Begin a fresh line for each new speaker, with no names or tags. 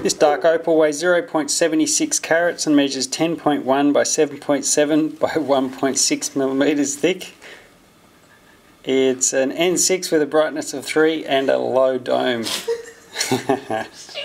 This dark opal weighs 0.76 carats and measures 10.1 by 7.7 by 1.6 millimeters thick. It's an N6 with a brightness of 3 and a low dome.